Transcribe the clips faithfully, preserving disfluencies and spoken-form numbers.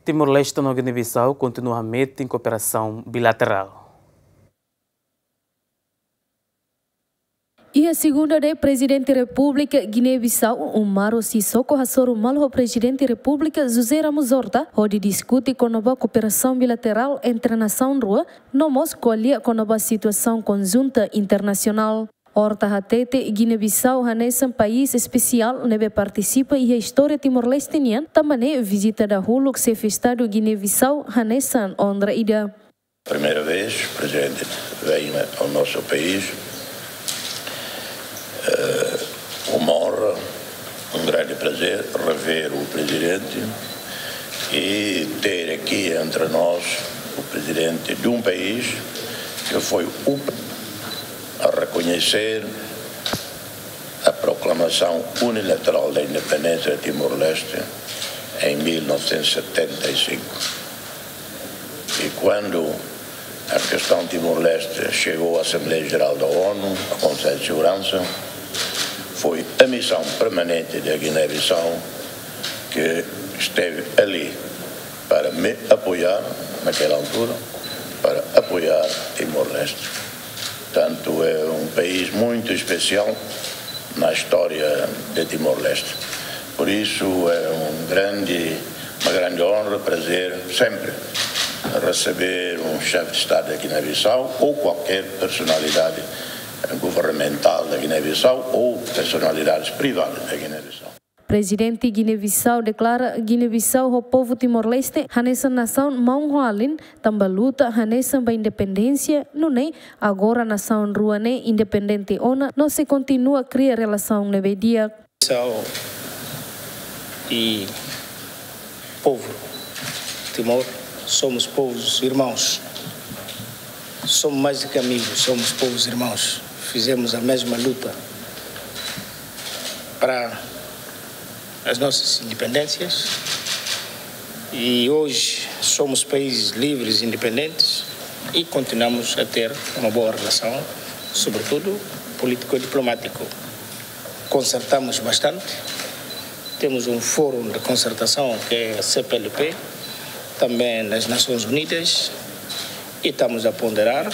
Timor-Leste e Guiné-Bissau continuamente em cooperação bilateral. E a segunda de Presidente da República Guiné-Bissau, Umaro Sissoko, Hassoro Malho, Presidente da República José Ramos Horta, onde discute com a cooperação bilateral entre a nação rua, nomos colher com a situação conjunta internacional. Horta hatete Guiné-Bissau hanessa um país especial nebe participa e a história timor-lestenian também visita da Hulu que se festado Guiné-Bissau hanessa ondra ida. Primeira vez o presidente veio ao nosso país. Uh, uma honra, um grande prazer rever o presidente e ter aqui entre nós o presidente de um país que foi o a reconhecer a proclamação unilateral da independência de Timor-Leste em mil novecentos e setenta e cinco. E quando a questão Timor-Leste chegou à Assembleia Geral da ONU, ao Conselho de Segurança, foi a missão permanente da Guiné-Bissau que esteve ali para me apoiar, naquela altura, para apoiar Timor-Leste. Portanto, é um país muito especial na história de Timor-Leste. Por isso, é um grande, uma grande honra, prazer, sempre, receber um chefe de Estado da Guiné-Bissau ou qualquer personalidade governamental da Guiné-Bissau ou personalidades privadas da Guiné-Bissau. Presidente Guiné-Bissau declara Guiné-Bissau o povo Timor-Leste hanessa nação mauhalin também luta hanessa ba independência no nem agora nação ruane independente ona não se continua a criar relação nebedia. Guiné-Bissau e povo Timor somos povos irmãos. Somos mais do que amigos, somos povos irmãos. Fizemos a mesma luta para as nossas independências e hoje somos países livres e independentes e continuamos a ter uma boa relação, sobretudo político-diplomático. Concertamos bastante, temos um fórum de concertação que é a C P L P, também nas Nações Unidas, e estamos a ponderar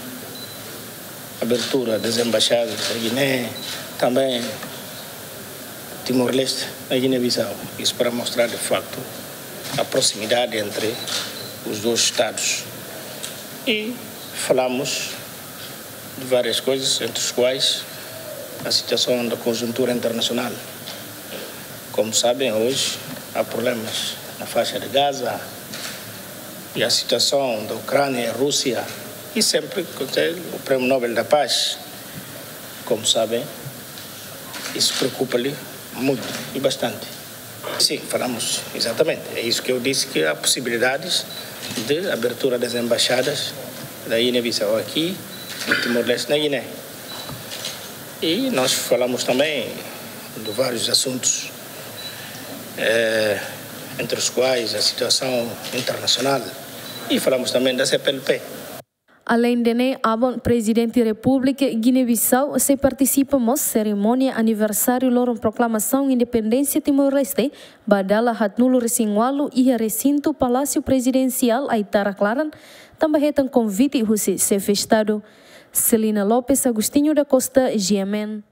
a abertura das embaixadas da Guiné, também Timor-Leste, na Guiné-Bissau. Isso para mostrar, de facto, a proximidade entre os dois Estados. E falamos de várias coisas, entre as quais a situação da conjuntura internacional. Como sabem, hoje há problemas na faixa de Gaza e a situação da Ucrânia e Rússia. E sempre o Prêmio Nobel da Paz, como sabem, isso preocupa-lhe muito e bastante. Sim, falamos exatamente. É isso que eu disse, que há possibilidades de abertura das embaixadas da Guiné-Bissau aqui e Timor-Leste na Guiné. E nós falamos também de vários assuntos, é, entre os quais a situação internacional, e falamos também da C P L P. Além de né, abon Presidente da República Guiné-Bissau se participa na cerimônia aniversário loron proclamação independência Timor-Leste, badala hatnulo resingualo e recinto Palácio Presidencial Aitara Claran, também retan convite husi se festado. Celina Lopes, Agostinho da Costa, G M N.